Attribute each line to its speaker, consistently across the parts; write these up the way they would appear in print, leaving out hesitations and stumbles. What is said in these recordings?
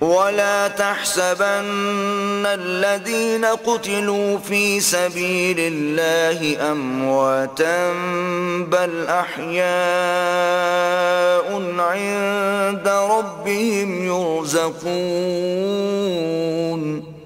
Speaker 1: वला तहसबन्नल्लज़ीन क़ुतिलू फ़ी सबीलिल्लाहि अम्वातन बल अहयाउन इंदा रब्बिहिम युरज़क़ून।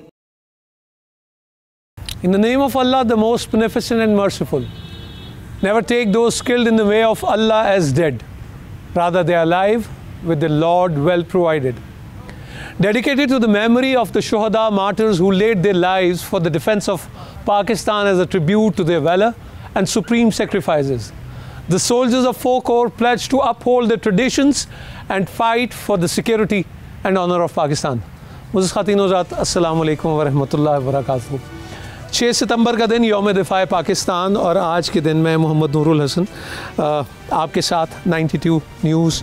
Speaker 2: In the name of Allah, the most beneficent and merciful. Never take those killed in the way of Allah as dead. Rather, they are alive with the Lord well provided. Dedicated to the memory of the Shuhada martyrs who laid their lives for the defense of Pakistan as a tribute to their valor and supreme sacrifices. The soldiers of 4 Corps pledged to uphold the traditions and fight for the security and honor of Pakistan. Mu'azzaz Khateen Huzrat, Assalamu alaikum wa rahmatullahi wa barakatuh. 6 सितंबर का दिन यौम दिफ़ा पाकिस्तान और आज के दिन मैं मोहम्मद नूरुल हसन आपके साथ 92 न्यूज़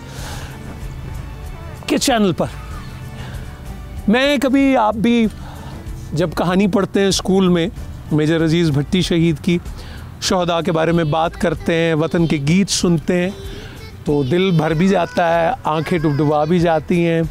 Speaker 2: के चैनल पर। मैं कभी आप भी जब कहानी पढ़ते हैं स्कूल में मेजर अजीज़ भट्टी शहीद की, शहदा के बारे में बात करते हैं, वतन के गीत सुनते हैं तो दिल भर भी जाता है, आंखें डुबडुबा भी जाती हैं,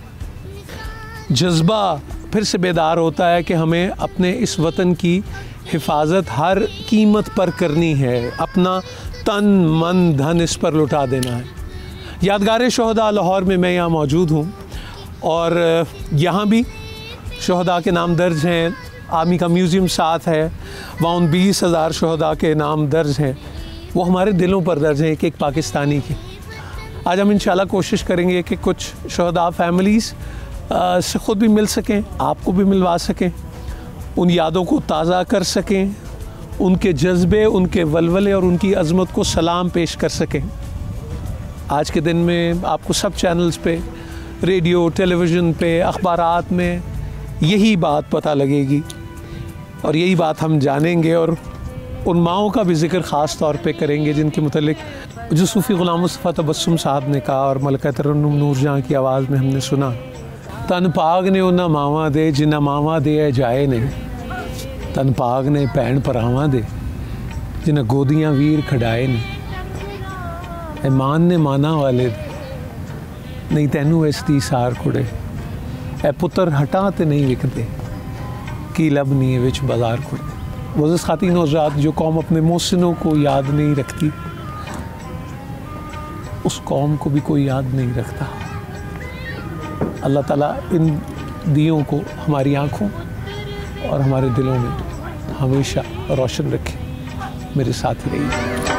Speaker 2: जज्बा फिर से बेदार होता है कि हमें अपने इस वतन की हिफाजत हर कीमत पर करनी है, अपना तन मन धन इस पर लुटा देना है। यादगार शहदा लाहौर में मैं यहाँ मौजूद हूँ और यहाँ भी शहदा के नाम दर्ज हैं, आर्मी का म्यूज़ियम साथ है, वहाँ 20,000 शहदा के नाम दर्ज हैं, वो हमारे दिलों पर दर्ज हैं एक एक पाकिस्तानी के। आज हम इंशाल्लाह कोशिश करेंगे कि कुछ शहदा फैमिलीज़ से ख़ुद भी मिल सकें, आपको भी मिलवा सकें, उन यादों को ताज़ा कर सकें, उनके जज्बे, उनके वलवले और उनकी अज़मत को सलाम पेश कर सकें। आज के दिन में आपको सब चैनल्स पे, रेडियो, टेलीविज़न पे, अखबारात में यही बात पता लगेगी और यही बात हम जानेंगे और उन माओं का भी ज़िक्र ख़ास तौर पे करेंगे जिनके मुतल्लिक जो सूफ़ी ग़ुलाम मुस्तफ़ा तबस्सुम साहब ने कहा और मलका तरन्नुम नूरजहाँ की आवाज़ में हमने सुना। तन पाग ने उन्ना मावा दे जिन्ना मावा दे जाए ने, तन पाग ने भैन भरावां दे जिन्ना गोदियाँ वीर खड़ाए ने, ईमान ने माना वाले नहीं तैनू इस दी सार कुड़े, ए पुत्र हटा ते नहीं विकते की लब नहीं विच बाजार कुड़े। मुअज़्ज़ज़ ख़ातीन हज़रात, जो कौम अपने मोहसिनों को याद नहीं रखती उस कौम को भी कोई याद नहीं रखता। अल्लाह ताला इन दियों को हमारी आँखों और हमारे दिलों में हमेशा रोशन रखे। मेरे साथ ही रहिए।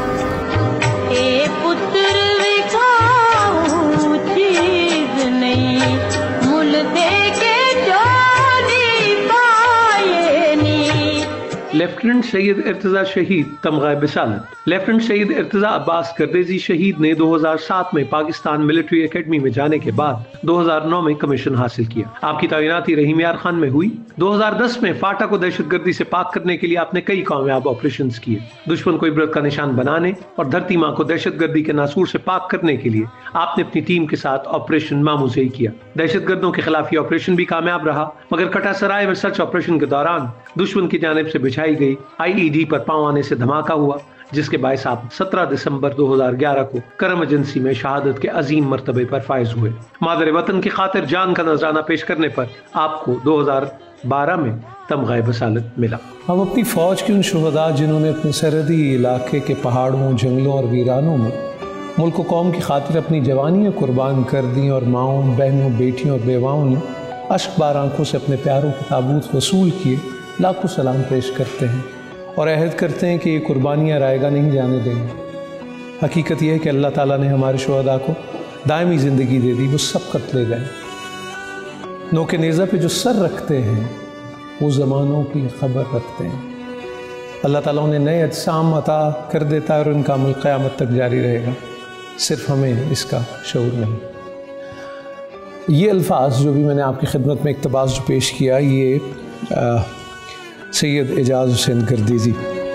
Speaker 2: लेफ्टिनेंट सैयद इर्तज़ा शहीद तमग़ा बिसालत। लेफ्टिनेंट सैयद इर्तज़ा अब्बास गर्देज़ी शहीद ने 2007 में पाकिस्तान मिलिट्री एकेडमी में जाने के बाद 2009 में कमीशन हासिल किया। आपकी तैनाती रहीम यार खान में हुई। 2010 में फाटा को दहशतगर्दी से पाक करने के लिए आपने कई कामयाब ऑपरेशंस किए। दुश्मन को इबरत का निशान बनाने और धरती माँ को दहशतगर्दी के नासूर से पाक करने के लिए आपने अपनी टीम के साथ ऑपरेशन मामूज़ई किया। दहशतगर्दों के खिलाफ ये ऑपरेशन भी कामयाब रहा, मगर कटा सराय में सर्च ऑपरेशन के दौरान दुश्मन की जानिब से बिछाई गई IED पर पांव आने से धमाका हुआ, जिसके बायस आप 17 दिसंबर 2011 को करम एजेंसी में शहादत के अजीम मर्तबे पर फायज हुए। मादर वतन की खातिर जान का नजराना पेश करने पर आपको 2012 में तमग़ा बसालत मिला। हम अपनी फौज के उन शुहदा जिन्होंने अपने सरहदी इलाके के पहाड़ों, जंगलों और वीरानों में मुल्क कौम की खातिर अपनी जवानियाँ कुर्बान कर दी और माओं, बहनों, बेटियों और बेवाओं ने अश्कबार आंखों से अपने प्यारों के ताबूत वसूल किए, लाखों सलाम पेश करते हैं और अहद करते हैं कि ये कुर्बानियाँ रायगा नहीं जाने देंगे। हकीकत यह है कि अल्लाह ताला ने हमारे शुहदा को दायमी ज़िंदगी दे दी, वो सब कत्ले गए। नोके नेज़ा पे जो सर रखते हैं वो ज़मानों की खबर रखते हैं। अल्लाह ताला उन्हें नए अजसाम अता कर देता है और उनका अमल क़यामत तक जारी रहेगा, सिर्फ हमें इसका शऊर नहीं। ये अल्फाज जो भी मैंने आपकी खिदमत में इक़्तिबास जो पेश किया, ये सैयद एजाज़ हुसैन गर्देज़ी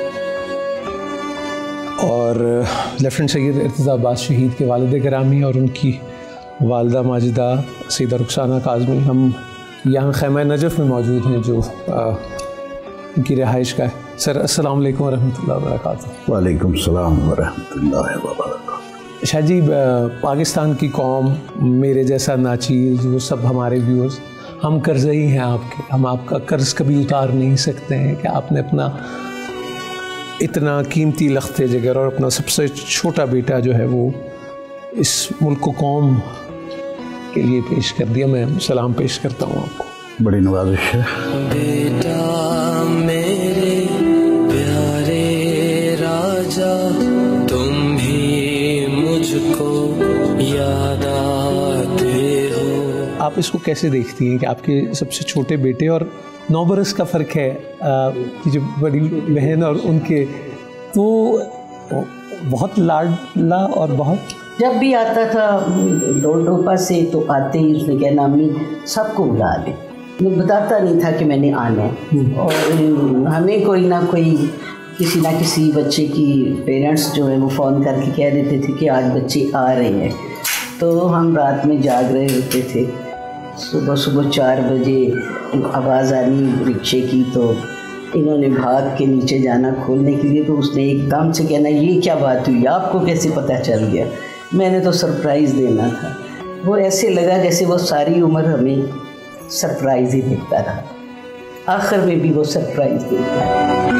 Speaker 2: और लेफ्टिनेंट सैयद इर्तज़ा अब्बास शहीद के वालिद गिरामी और उनकी वालदा माजिदा सैयदा रुखसाना काज़मी, हम यहाँ ख़ैमा नजफ़ में मौजूद हैं जो उनकी रिहाइश का है। सर अस्सलाम वालेकुम व रहमतुल्लाहि व बरकातुहू।
Speaker 3: वालेकुम सलाम व रहमतुल्लाहि व बरकातुहू।
Speaker 2: शाह जी, पाकिस्तान की कौम, मेरे जैसा नाचीज़, वो सब हमारे व्यूअर्स, हम कर्ज़ई हैं आपके, हम आपका कर्ज़ कभी उतार नहीं सकते हैं कि आपने अपना इतना कीमती लख्ते जिगर और अपना सबसे छोटा बेटा जो है वो इस मुल्क को कौम के लिए पेश कर दिया। मैं सलाम पेश करता हूँ आपको।
Speaker 3: बड़ी नवाजिश है।
Speaker 4: बेटा मेरे प्यारे राजा, तुम भी मुझको याद आते हो।
Speaker 2: आप इसको कैसे देखती हैं कि आपके सबसे छोटे बेटे, और 9 बरस का फ़र्क है कि जो बड़ी बहन और उनके, तो बहुत लाडला और बहुत,
Speaker 5: जब भी आता था डोडोपा से तो आते ही उसने कहना अम्मी सबको बुला दे। मैं बताता नहीं था कि मैंने आना है, और हमें कोई ना कोई किसी ना किसी बच्चे की पेरेंट्स जो है वो फ़ोन करके कह देते थे कि आज बच्चे आ रहे हैं, तो हम रात में जाग रहे होते थे। सुबह सुबह 4 बजे आवाज़ आनी रिक्शे की, तो इन्होंने भाग के नीचे जाना खोलने के लिए, तो उसने एकदम से कहना ये क्या बात हुई, आपको कैसे पता चल गया। मैंने तो सरप्राइज़ देना था। वो ऐसे लगा जैसे वो सारी उम्र हमें सरप्राइज़ ही देता रहा, आखिर में भी वो सरप्राइज़ देता है।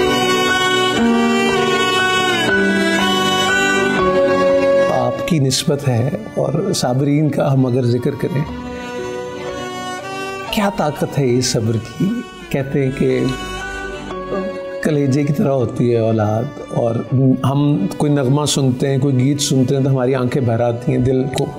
Speaker 2: आपकी निस्बत है, और साबरीन का हम अगर जिक्र करें, क्या ताकत है ये सब्र की। कहते हैं कि कलेजे की तरह होती है औलाद, और हम कोई नगमा सुनते हैं, कोई गीत सुनते हैं तो हमारी आंखें भर आती हैं दिल को।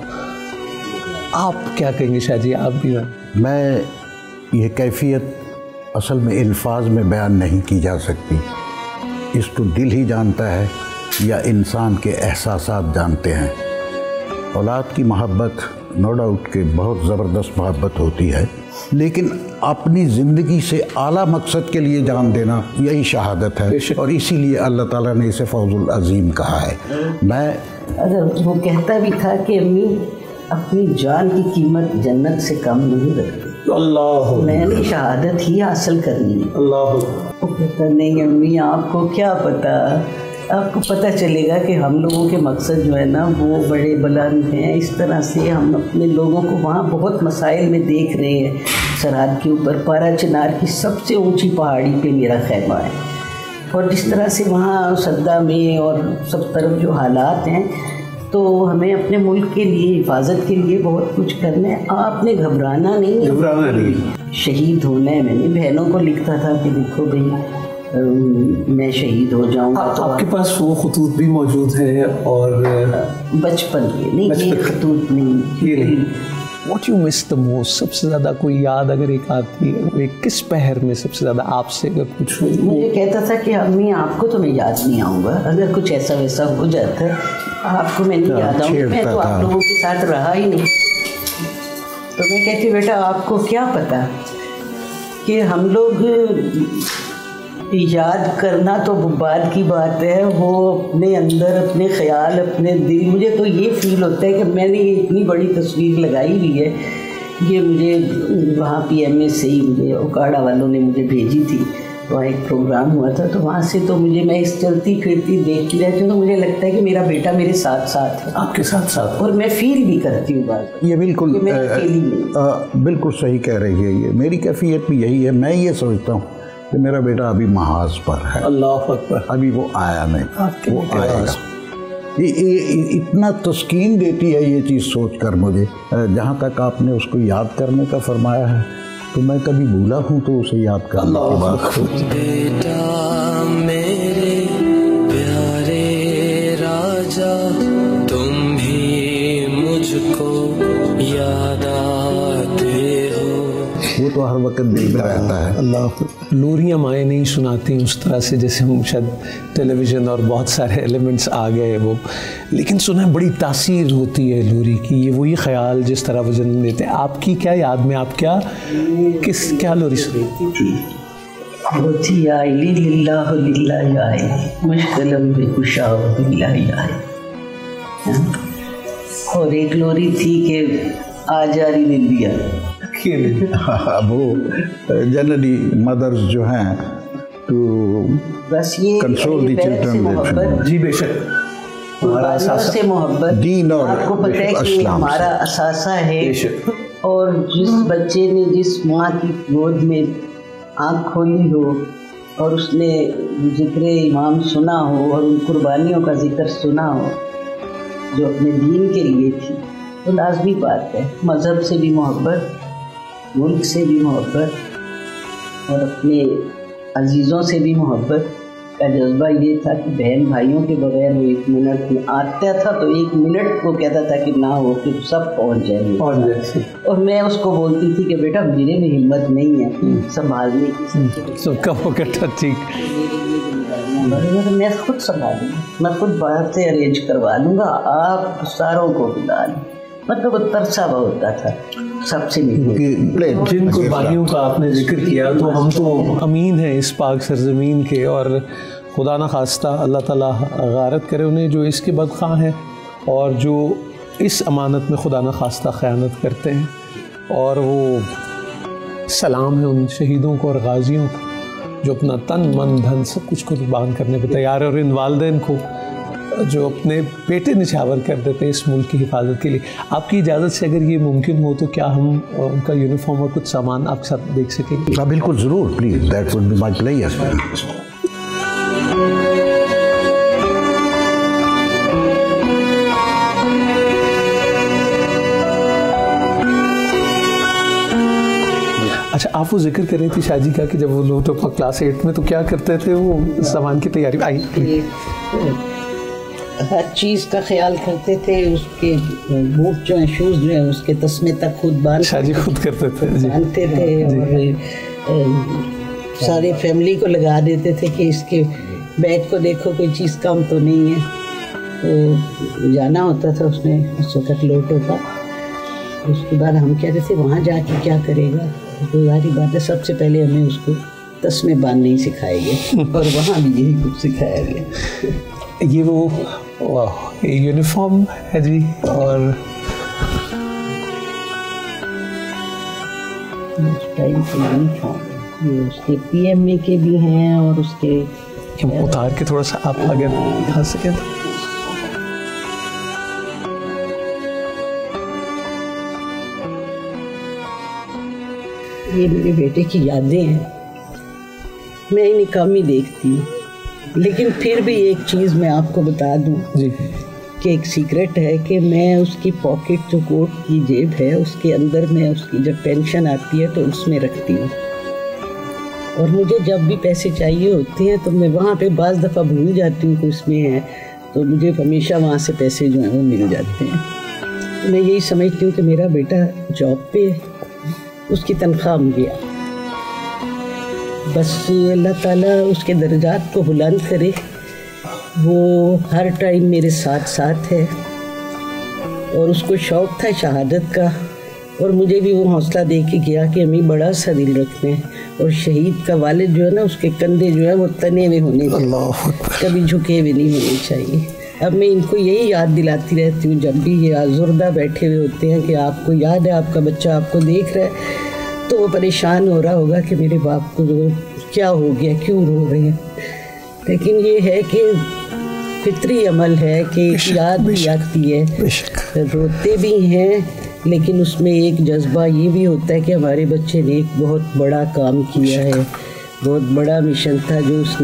Speaker 2: आप क्या कहेंगे शाह जी, आप भी?
Speaker 3: मैं ये कैफियत असल में अल्फाज में बयान नहीं की जा सकती। इसको दिल ही जानता है या इंसान के एहसासात जानते हैं। औलाद की मोहब्बत नो डाउट के बहुत ज़बरदस्त मोहब्बत होती है, लेकिन अपनी ज़िंदगी से आला मकसद के लिए जान देना यही शहादत है, और इसीलिए अल्लाह ताला ने इसे फौजुल अज़ीम कहा है। मैं
Speaker 5: अगर वो कहता भी था कि अम्मी अपनी जान की कीमत जन्नत से कम नहीं रखती,
Speaker 2: अल्लाह,
Speaker 5: मैंने शहादत ही हासिल करनी है।
Speaker 2: अल्लाह।
Speaker 5: वो कहता नहीं अम्मी आपको क्या पता, आपको पता चलेगा कि हम लोगों के मकसद जो है ना वो बड़े बुलंद हैं। इस तरह से हम अपने लोगों को वहाँ बहुत मसाइल में देख रहे हैं। सरहद के ऊपर पारा चिनार की सबसे ऊंची पहाड़ी पे मेरा खैमा है, और जिस तरह से वहाँ सद्दा में और सब तरफ जो हालात हैं, तो हमें अपने मुल्क के लिए, हिफाजत के लिए बहुत कुछ करना है। आपने घबराना नहीं, शहीद होना है। मैंने बहनों को लिखता था कि देखो भाई मैं शहीद हो जाऊंगा। तो
Speaker 2: आपके पास वो खतूत भी मौजूद है, और
Speaker 5: बचपन के नहीं, ये खतूत नहीं।
Speaker 2: What you miss the most, सबसे ज़्यादा कोई याद अगर एक आती है, वो किस पहर में सबसे ज़्यादा आपसे अगर कुछ?
Speaker 5: मुझे कहता था कि अम्मी आपको तो मैं याद नहीं आऊँगा, अगर कुछ ऐसा वैसा हो जाता है आपको मैं नहीं याद आऊँगा, मैं तो आप लोगों के साथ रहा ही नहीं। तो मैं कहती बेटा आपको क्या पता कि हम लोग याद करना तो बाद की बात है, वो अपने अंदर अपने ख्याल, अपने दिल, मुझे तो ये फील होता है कि मैंने इतनी बड़ी तस्वीर लगाई हुई है। ये मुझे वहाँ PMA से ही मुझे उकाड़ा वालों ने मुझे भेजी थी, वहाँ एक प्रोग्राम हुआ था, तो वहाँ से तो मुझे, मैं इस चलती फिरती देखती रहती हूँ, तो मुझे लगता है कि मेरा बेटा मेरे साथ साथ है,
Speaker 2: आपके साथ साथ, और
Speaker 5: मैं फील भी करती हूँ बात।
Speaker 3: ये बिल्कुल बिल्कुल सही कह रही है। ये मेरी कैफियत भी यही है। मैं ये सोचता हूँ कि मेरा बेटा अभी महाज पर है,
Speaker 2: अल्लाह अकबर,
Speaker 3: अभी वो आया नहीं, वो आएगा। ये इतना तस्कीन देती है ये चीज़ सोचकर मुझे। जहाँ तक आपने उसको याद करने का फरमाया है, तो मैं कभी भूला हूँ तो उसे याद करने की बात।
Speaker 4: बेटा मेरे प्यारे राजा, तुम भी मुझको याद आते हो।
Speaker 3: वो तो हर वक्त दिल में रहता है।
Speaker 2: अल्लाह। लोरियाँ माएँ नहीं सुनाती उस तरह से जैसे हम शायद टेलीविज़न और बहुत सारे एलिमेंट्स आ गए वो, लेकिन सुना बड़ी तासीर होती है लोरी की। ये वही ख्याल जिस तरह वो जन्म देते हैं। आपकी क्या याद में, आप क्या लोरी सुनी थी?
Speaker 5: और एक लोरी थी कि आजारी निंदिया।
Speaker 3: वो जनरली मदर्स जो हैं तो
Speaker 5: बस ये
Speaker 3: कंट्रोल दी चिल्ड्रन।
Speaker 2: जी बेशक।
Speaker 5: कुर्बानियों से मोहब्बत,
Speaker 3: दीन और
Speaker 5: आपको पता है कि
Speaker 3: इस्लाम से।
Speaker 5: हमारा असासा है। और जिस बच्चे ने जिस माँ की गोद में आँख खोली हो और उसने जिक्र इमाम सुना हो और उन कुर्बानियों का जिक्र सुना हो जो अपने दीन के लिए थी, तो लाजमी बात है मज़हब से भी मोहब्बत, मुल्क से भी मोहब्बत और अपने अजीज़ों से भी मोहब्बत का जज्बा ये था कि बहन भाइयों के बगैर वो 1 मिनट में आता था तो 1 मिनट को कहता था कि ना हो कि सब पहुंच जाएंगे। और मैं उसको बोलती थी कि बेटा मेरे में हिम्मत नहीं है संभालने की,
Speaker 2: सबका पकड़ ठीक,
Speaker 5: मैं खुद संभालूंगा, मैं खुद बाहर से अरेंज करवा लूँगा, आप सारों को बुला लें। मतलब वो तरसा होता था सबसे मिलने।
Speaker 2: जिन कुर्बानियों का आपने जिक्र किया तो हम तो अमीन हैं इस पाक सरजमीन के, और खुदा न खास्ता अल्लाह ताला गारत करे उन्हें जो इसके बदख़ा हैं और जो इस अमानत में खुदा न खास्ता ख़यानत करते हैं। और वो सलाम है उन शहीदों को और गाजियों को जो अपना तन मन धन सब कुछ कुर्बान करने पर तैयार है, और इन वालिदैन को जो अपने बेटे निछावर कर देते हैं इस मुल्क की हिफाजत के लिए। आपकी इजाज़त से अगर ये मुमकिन हो तो क्या हम उनका यूनिफॉर्म और कुछ सामान आपके साथ देख सकेंगे?
Speaker 3: हाँ बिल्कुल, ज़रूर, please, that would be my pleasure.
Speaker 2: अच्छा, आप वो जिक्र कर रही थी शाजी का कि जब वो लोग तो क्लास 8 में तो क्या करते थे वो सामान की तैयारी आई,
Speaker 5: हर चीज़ का ख्याल करते थे, उसके बूट जो हैं, शूज़ जो हैं, उसके तस्मे तक खुद
Speaker 2: शाजी खुद करते थे,
Speaker 5: बांधते थे और सारे फैमिली को लगा देते थे कि इसके बैग को देखो कोई चीज़ कम तो नहीं है। तो जाना होता था उसमें उस वक्त लोटो का, उसके बाद हम कहते थे वहाँ जाके क्या करेगा, तो जारी बात है सबसे पहले हमें उसको तस्मे बांधने ही सिखाएंगे और वहाँ भी यही कुछ सिखाया गया।
Speaker 2: ये वो यूनिफॉर्म है जी, और
Speaker 5: टाइम से यूनिफॉर्म ये उसके पीएमए के भी हैं और उसके
Speaker 2: उतार के थोड़ा सा आप अगर दिखा सकें तो।
Speaker 5: ये मेरे बेटे की यादें हैं, मैं इन्हें कम ही देखती हूँ, लेकिन फिर भी एक चीज़ मैं आपको बता दूँ
Speaker 2: जी
Speaker 5: कि एक सीक्रेट है कि मैं उसकी पॉकेट जो कोट की जेब है उसके अंदर मैं उसकी जब पेंशन आती है तो उसमें रखती हूँ, और मुझे जब भी पैसे चाहिए होते हैं तो मैं वहाँ पे बाज़ दफ़ा भूल जाती हूँ कि उसमें है, तो मुझे हमेशा वहाँ से पैसे जो हैं वो मिल जाते हैं। तो मैं यही समझती हूँ कि मेरा बेटा जॉब पे उसकी तनख्वाह मुझे बस अल्लाह ताला उसके दर्जात को बुलंद करे, वो हर टाइम मेरे साथ साथ है। और उसको शौक़ था शहादत का, और मुझे भी वो हौसला दे के गया कि हमें बड़ा सा दिल रखते हैं, और शहीद का वालिद जो है ना उसके कंधे जो है वो तने हुए होने चाहिए, कभी झुके हुए नहीं होने चाहिए। अब मैं इनको यही याद दिलाती रहती हूँ जब भी ये आज़ुर्दा बैठे हुए होते हैं कि आपको याद है आपका बच्चा आपको देख रहा है, तो वो परेशान हो रहा होगा कि मेरे बाप को जो क्या हो गया, क्यों रो रहे हैं। लेकिन ये है कि फितरी अमल है कि याद भी आती है, रोते भी हैं, लेकिन उसमें एक जज्बा ये भी होता है कि हमारे बच्चे ने एक बहुत बड़ा काम किया है, बहुत बड़ा मिशन था जो उसने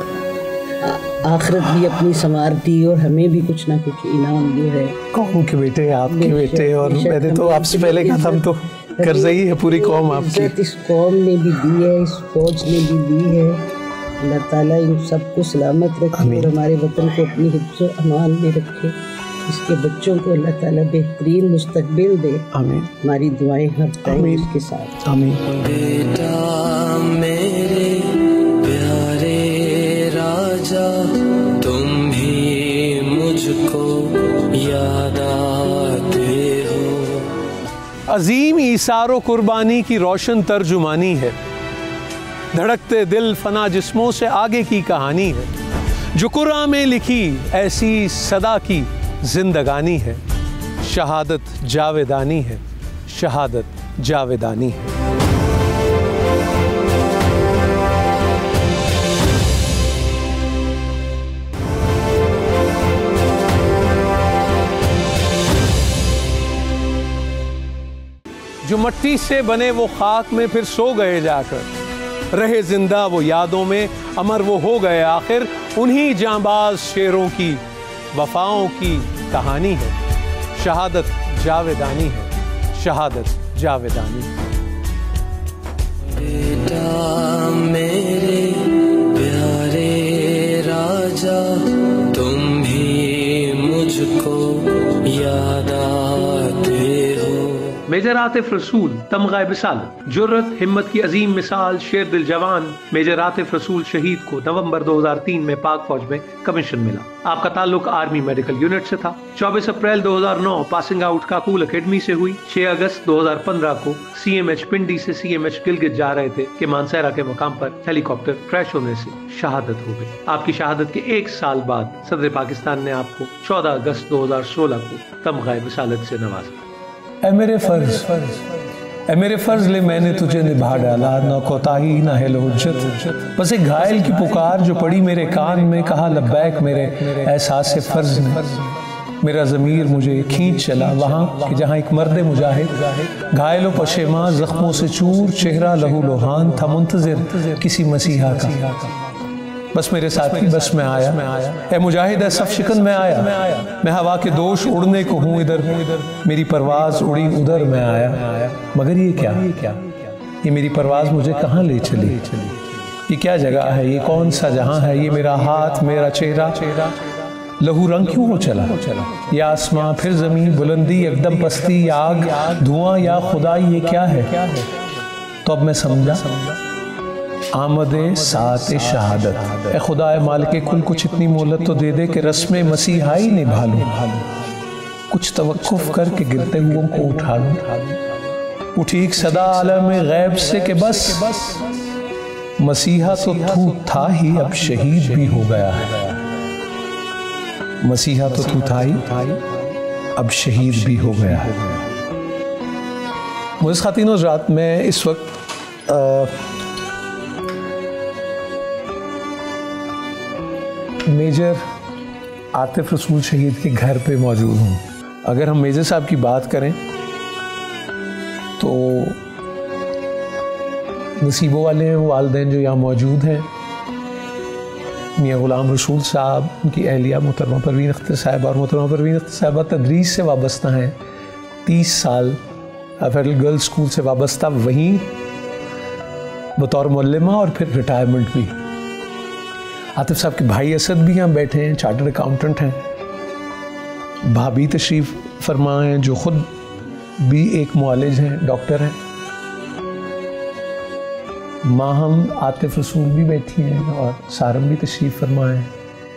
Speaker 5: आखिरत भी अपनी संवार दी और हमें भी कुछ ना कुछ इनाम जो है।
Speaker 2: कौम के बेटे, आपके बेटे, और मैंने तो आपसे पहले कहा था हम तो कर्ज़ई है पूरी कौम आपकी।
Speaker 5: इस कौम ने भी दी है, इस फौज ने भी दी है। अल्लाह ताला इन सबको सलामत रखे और हमारे वतन को अपनी हिफ्ज़ अमान में रखे, इसके बच्चों को अल्लाह ताला बेहतरीन मुस्तकबिल दे।
Speaker 2: आमीन।
Speaker 5: हमारी दुआएं हर टाइम इसके साथ।
Speaker 2: आमीन।
Speaker 4: बेटा मेरे प्यारे राजा, तुम भी मुझको याद आते हो।
Speaker 2: अजीम ईसारो कुर्बानी की रोशन तर्जुमानी है, धड़कते दिल फना जिस्मों से आगे की कहानी है, जो कुरान में लिखी ऐसी सदा की जिंदगानी है। शहादत जावेदानी है, शहादत जावेदानी है। जो मिट्टी से बने वो खाक में फिर सो गए जाकर, रहे जिंदा वो यादों में, अमर वो हो गए आखिर। उन्हीं जांबाज शेरों की वफाओं की कहानी है, शहादत जावेदानी है, शहादत जावेदानी है।
Speaker 4: बेटा मेरे प्यारे राजा, तुम भी मुझको याद आते हो।
Speaker 2: मेजर आतिफ रसूल तमगा बिसालत, जुर्रत हिम्मत की अजीम मिसाल, शेर दिल जवान मेजर आतिफ रसूल शहीद को नवंबर 2003 में पाक फौज में कमीशन मिला। आपका ताल्लुक आर्मी मेडिकल यूनिट से था। 24 April 2009 passing out Kakul academy से हुई। 6 अगस्त 2015 को CMH पिंडी से CMH गिलगित जा रहे थे कि मानसेरा के मकाम पर हेलीकॉप्टर क्रैश होने से शहादत हो गई। आपकी शहादत के 1 साल बाद सदर पाकिस्तान ने आपको 14 अगस्त 2016 को तमगा बिसालत से नवाजा।
Speaker 6: ऐ मेरे फर्ज ले मैंने तुझे निभा डाला, ना कोताही ना है हुज्जत। बस एक घायल की पुकार जो पड़ी मेरे कान में, कहा लब्बैक मेरे एहसास से फर्ज ने। मेरा ज़मीर मुझे खींच चला वहाँ कि जहाँ एक मर्द मुजाहिद घायलों पशेमा जख्मों से चूर, चेहरा लहू लोहान था मुंतज़िर किसी मसीहा का। बस मेरे साथी बस में आया, ए मुजाहिद है सफ शिकन में आया। मैं हवा के दोष उड़ने को हूँ इधर, मेरी परवाज उड़ी उधर मैं आया। मगर ये क्या, ये मेरी परवाज मुझे कहाँ ले चली? ये क्या जगह है, ये कौन सा जहाँ है? ये मेरा हाथ मेरा चेहरा लहू रंग क्यों हो चला? ये आसमां फिर ज़मीन, बुलंदी एकदम पस्ती, आग धुआं या खुदाई, ये क्या है? तो अब मैं समझा आमदे साथ शहादत। ए खुदा मालिक कुल कुछ इतनी मोहलत तो दे दे कि रस्म मसीहाई निभा लूं, कुछ तवक्कुफ करके गिरते हुओं को उठा लूं। उठी एक सदा आलम गैब से कि बस मसीहा तो तू था ही, अब शहीद भी हो गया है। मसीहा तो तू था ही, अब शहीद भी हो गया है। मुझे खातिन हज़रात, मैं इस वक्त मेजर आतिफ रसूल शहीद के घर पे मौजूद हूँ। अगर हम मेजर साहब की बात करें तो नसीबों वाले हैं वो वालिदैन जो यहाँ मौजूद हैं। मियाँ गुलाम रसूल साहब, उनकी अहलिया मोहतरमा परवीन अख्तर साहिबा, और मोहतरमा परवीन अख्तर साहिबा तदरीस से वाबस्ता हैं। 30 साल फेडरल गर्ल्स स्कूल से वाबस्ता, वहीं बतौर मुअल्लिमा और फिर रिटायरमेंट भी। आतिफ साहब के भाई असद भी यहाँ बैठे हैं, चार्टर्ड अकाउंटेंट हैं। भाभी तशरीफ़ फरमा हैं जो ख़ुद भी एक मुआलिज हैं, डॉक्टर हैं। माहम आतिफ रसूल भी बैठी हैं और सारम भी तशरीफ़ फरमा हैं।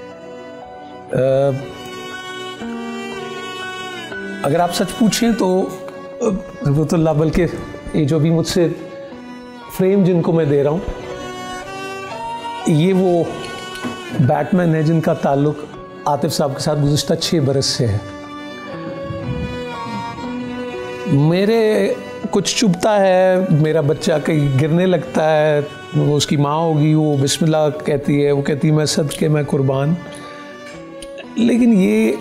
Speaker 6: अगर आप सच पूछें तो ज़रूरतुल्लाह, बल्कि ये जो भी मुझसे फ्रेम जिनको मैं दे रहा हूँ, ये वो बैटमैन है जिनका ताल्लुक आतिफ साहब के साथ गुज़िश्ता 6 बरस से है। मेरे कुछ चुभता है, मेरा बच्चा कहीं गिरने लगता है, वो उसकी माँ होगी, वो बिस्मिल्लाह कहती है, वो कहती है मैं सदके मैं कुर्बान। लेकिन ये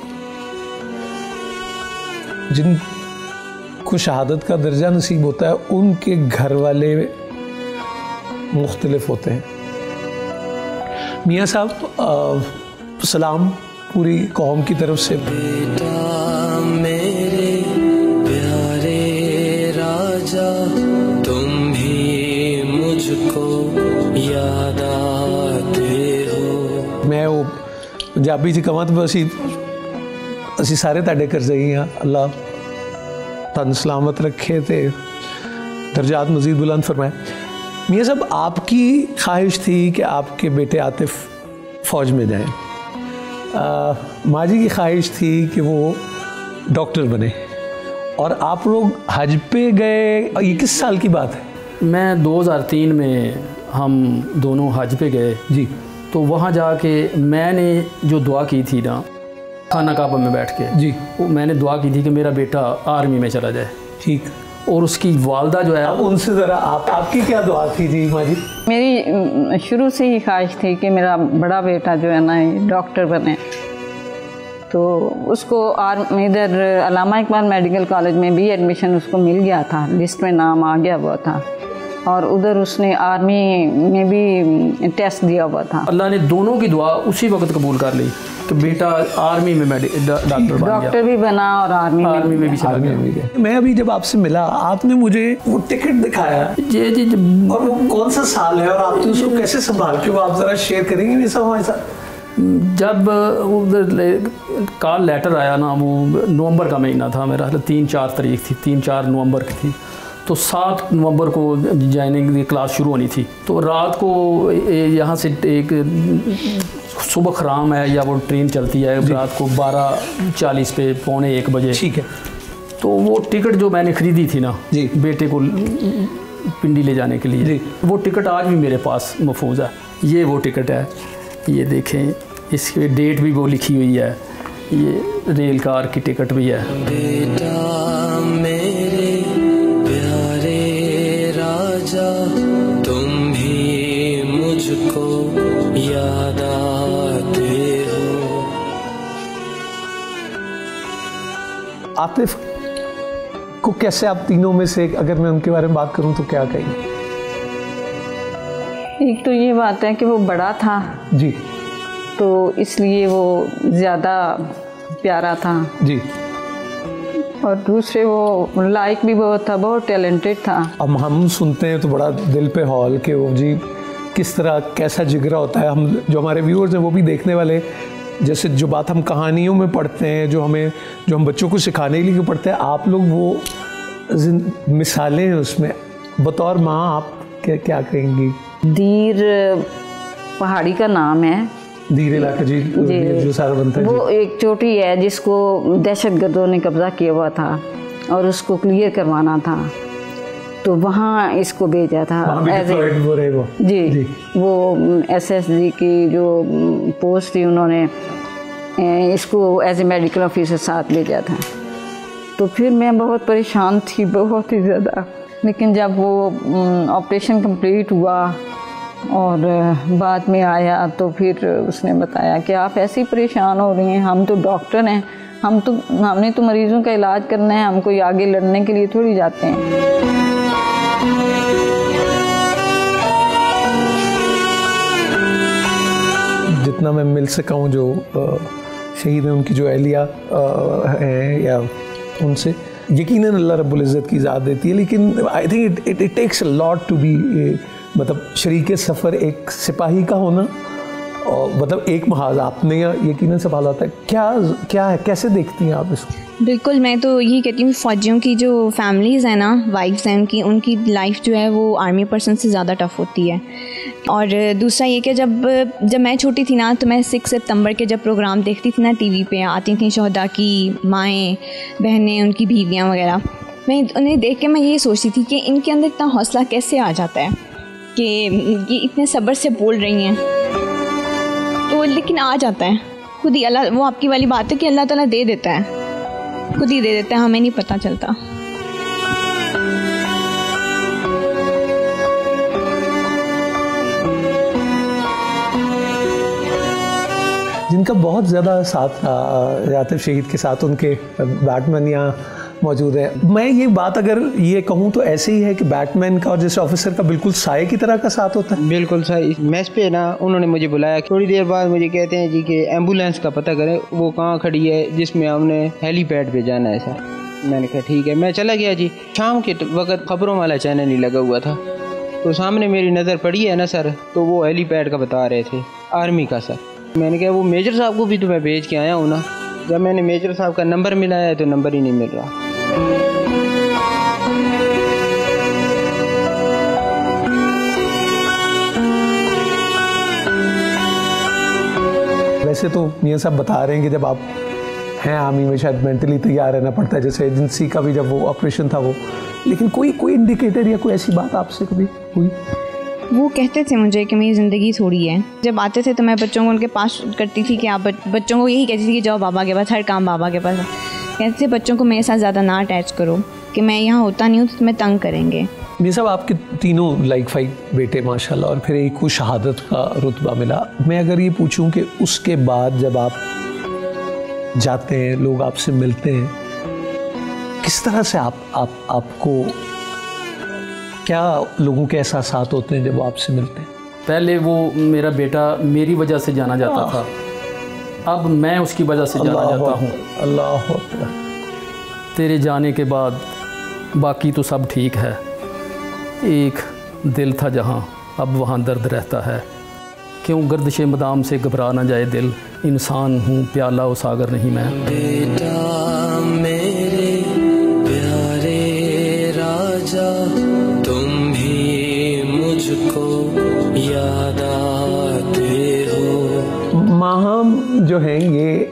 Speaker 6: जिनको शहादत का दर्जा नसीब होता है, उनके घर वाले मुख्तलिफ होते हैं। मियाँ साहब, सलाम पूरी कौम की तरफ से।
Speaker 4: बेटा मेरे प्यारे राजा, तुम भी मुझको याद आते हो।
Speaker 6: मैं वो पंजाबी च कहां तो असी सारे तुहाडे करज़ई हाँ। अल्लाह तन सलामत रखे ते दर्जात मज़ीद बुलंद फरमाए। मियाँ साहब, आपकी ख्वाहिश थी कि आपके बेटे आतिफ फ़ौज में जाएं। माँ जी की ख्वाहिश थी कि वो डॉक्टर बने, और आप लोग हज पे गए। ये किस साल की बात है?
Speaker 7: मैं 2003 में हम दोनों हज पे गए
Speaker 6: जी।
Speaker 7: तो वहाँ जाके मैंने जो दुआ की थी ना, खाना काबा में बैठ के
Speaker 6: जी,
Speaker 7: वो मैंने दुआ की थी कि मेरा बेटा आर्मी में चला जाए।
Speaker 6: ठीक।
Speaker 7: और उसकी वालदा जो है,
Speaker 6: अब उनसे ज़रा आपकी क्या दुआ थी जी माँ जी?
Speaker 8: मेरी शुरू से ही ख्वाहिश थी कि मेरा बड़ा बेटा जो है ना डॉक्टर बने। तो उसको इधर अल्लामा इकबाल मेडिकल कॉलेज में भी एडमिशन उसको मिल गया था, लिस्ट में नाम आ गया हुआ था, और उधर उसने आर्मी में भी टेस्ट दिया हुआ था।
Speaker 7: अल्लाह ने दोनों की दुआ उसी वक्त कबूल कर ली कि बेटा आर्मी में डॉक्टर
Speaker 8: भी बना और आर्मी में भी चला
Speaker 6: गया। मैं अभी जब आपसे मिला आपने मुझे वो टिकट दिखाया
Speaker 7: जी,
Speaker 6: और वो कौन सा साल है और आपने उसको कैसे संभाल के, वो आप जरा शेयर करेंगे मेरे साथ हमारे साथ?
Speaker 7: जब उधर कॉल लेटर आया ना, वो नवंबर का महीना था मेरा, 3-4 तारीख थी, 3-4 नवंबर की थी, तो 7 नवंबर को ज्वाइनिंग की क्लास शुरू होनी थी। तो रात को यहाँ से एक सुबह खराम है या वो ट्रेन चलती है रात को 12:40 पे, 12:45 बजे,
Speaker 6: ठीक है।
Speaker 7: तो वो टिकट जो मैंने ख़रीदी थी ना
Speaker 6: जी,
Speaker 7: बेटे को पिंडी ले जाने के लिए, वो टिकट आज भी मेरे पास महफूज है। ये वो टिकट है, ये देखें, इसकी डेट भी वो लिखी हुई है, ये रेल कार की टिकट भी है।
Speaker 4: बेटा मेरे प्यारे राजा, तुम भी मुझको याद आते हो।
Speaker 6: आतिफ को कैसे, आप तीनों में से अगर मैं उनके बारे में बात करूं तो क्या कहेंगे?
Speaker 8: एक तो ये बात है कि वो बड़ा था
Speaker 6: जी,
Speaker 8: तो इसलिए वो ज़्यादा प्यारा था
Speaker 6: जी,
Speaker 8: और दूसरे वो लाइक भी बहुत था, बहुत टैलेंटेड था।
Speaker 6: अब हम सुनते हैं तो बड़ा दिल पे हौल के वो जी किस तरह, कैसा जिगरा होता है। हम जो हमारे व्यूअर्स हैं वो भी देखने वाले, जैसे जो बात हम कहानियों में पढ़ते हैं, जो हम बच्चों को सिखाने के लिए पढ़ते हैं, आप लोग वो मिसालें हैं उसमें। बतौर माँ आप क्या कहेंगी?
Speaker 8: दीर पहाड़ी का नाम है,
Speaker 6: दीर इलाका जी, जो सारा बनता है,
Speaker 8: वो एक चोटी है जिसको दहशतगर्दों ने कब्जा किया हुआ था और उसको क्लियर करवाना था, तो वहाँ इसको भेजा था जी। वो SSG की जो पोस्ट थी, उन्होंने इसको एज ए मेडिकल ऑफिसर साथ भेजा था। तो फिर मैं बहुत परेशान थी, बहुत ही ज़्यादा। लेकिन जब वो ऑपरेशन कंप्लीट हुआ और बाद में आया, तो फिर उसने बताया कि आप ऐसी परेशान हो रही हैं, हम तो डॉक्टर हैं, हमने तो मरीज़ों का इलाज करना है, हम कोई आगे लड़ने के लिए थोड़ी जाते हैं।
Speaker 6: जितना मैं मिल सका हूँ जो शहीद हैं, उनकी जो अहलिया हैं या उनसे, यकीनन अल्लाह रब्बुल इज़्ज़त की ज़ात देती है, लेकिन I think it takes a lot to be, मतलब शरीके सफ़र एक सिपाही का होना, और मतलब एक महाज आपने यकीनन संभाला होता है। क्या है, कैसे देखती हैं आप इसको?
Speaker 9: बिल्कुल, मैं तो यही कहती हूँ फ़ौजियों की जो फैमिलीज़ हैं ना, वाइफ्स हैं उनकी लाइफ जो है वो आर्मी पर्सन से ज़्यादा टफ़ होती है। और दूसरा ये कि जब मैं छोटी थी ना, तो मैं 6 सितंबर के जब प्रोग्राम देखती थी ना, टीवी पे आती थी शहदा की माएँ, बहनें, उनकी बीवियाँ वगैरह, मैं उन्हें देख के मैं ये सोचती थी कि इनके अंदर इतना हौसला कैसे आ जाता है कि ये इतने सब्र से बोल रही हैं। तो लेकिन आ जाता है खुद ही, अल्लाह, वो आपकी वाली बात है कि अल्लाह ताला दे देता है, खुद ही दे देता है, हमें नहीं पता चलता।
Speaker 6: जिनका बहुत ज़्यादा साथ था आतिफ शहीद के साथ, उनके बैटमैन यहाँ मौजूद है। मैं ये बात अगर ये कहूँ तो ऐसे ही है कि बैटमैन का और जैसे ऑफिसर का बिल्कुल साये की तरह का साथ होता है।
Speaker 10: बिल्कुल सही। मैच पे ना उन्होंने मुझे बुलाया, थोड़ी देर बाद मुझे कहते हैं जी कि एम्बुलेंस का पता करें, वो कहाँ खड़ी है जिसमें हमने हेलीपैड पे जाना है सर। मैंने कहा ठीक है, मैं चला गया जी। शाम के वक्त खबरों वाला चैनल ही लगा हुआ था, तो सामने मेरी नज़र पड़ी है ना सर, तो वो हेलीपैड का बता रहे थे, आर्मी का सर। मैंने कहा वो मेजर साहब को भी तो मैं भेज के आया हूँ ना। जब मैंने मेजर साहब का नंबर मिलाया है तो नंबर ही नहीं मिल रहा।
Speaker 6: वैसे तो ये सब बता रहे हैं कि जब आप हैं आर्मी में शायद मेंटली तैयार रहना पड़ता है, जैसे एजेंसी का भी जब वो ऑपरेशन था वो, लेकिन कोई इंडिकेटर या कोई ऐसी बात आपसे कभी हुई?
Speaker 9: वो कहते थे मुझे कि मेरी ज़िंदगी थोड़ी है। जब आते थे तो मैं बच्चों को उनके पास करती थी कि आप बच्चों को यही कहती थी कि जाओ बाबा के पास, हर काम बाबा के पास। कहते थे बच्चों को मेरे साथ ज़्यादा ना अटैच करो कि मैं यहाँ होता नहीं हूँ तो तुम्हें तंग करेंगे।
Speaker 6: ये सब आपके तीनों लाइक 5 बेटे माशाल्लाह, और फिर एक को शहादत का रुतबा मिला। मैं अगर ये पूछूं कि उसके बाद जब आप जाते हैं, लोग आपसे मिलते हैं, किस तरह से आपको क्या लोगों के एहसासात होते हैं जब वो आपसे मिलते हैं?
Speaker 7: पहले वो मेरा बेटा मेरी वजह से जाना जाता था, अब मैं उसकी वजह से जाना जाता हूँ।
Speaker 6: अल्लाह अकबर।
Speaker 7: तेरे जाने के बाद बाकी तो सब ठीक है, एक दिल था जहाँ अब वहाँ दर्द रहता है। क्यों गर्दिश मदाम से घबरा ना जाए दिल, इंसान हूँ प्याला वो सागर नहीं मैं।
Speaker 4: बेटा मेरे प्यारे राजा, तुम भी मुझको याद आते हो।
Speaker 6: माहम जो हैं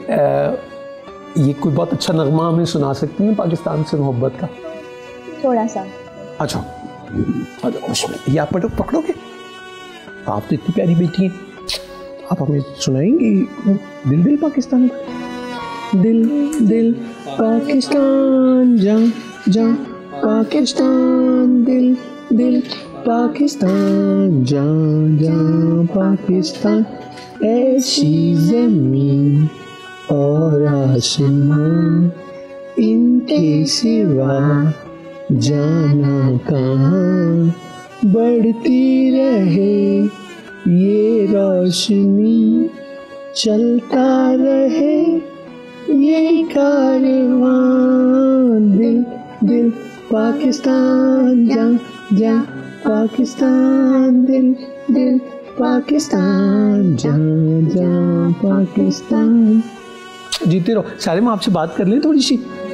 Speaker 6: ये कोई बहुत अच्छा नगमा हमें सुना सकती हैं पाकिस्तान से मोहब्बत का?
Speaker 9: थोड़ा सा।
Speaker 6: अच्छा ये आप पकड़ोगे? आप तो इतनी प्यारी बेटी हैं, आप हमें सुनाएंगी दिल दिल पाकिस्तान? दिल दिल पाकिस्तान जा जा पाकिस्तान, दिल दिल पाकिस्तान जा जा पाकिस्तान, ऐसी जमीन और आसमान इनके सिवा जाना कहाँ, बढ़ती रहे ये रोशनी, चलता रहे ये कारवां, दिल दिल पाकिस्तान जा जा पाकिस्तान, दिल दिल पाकिस्तान जा जा पाकिस्तान। जीते रहो। सालिमा आपसे बात कर लें थोड़ी सी।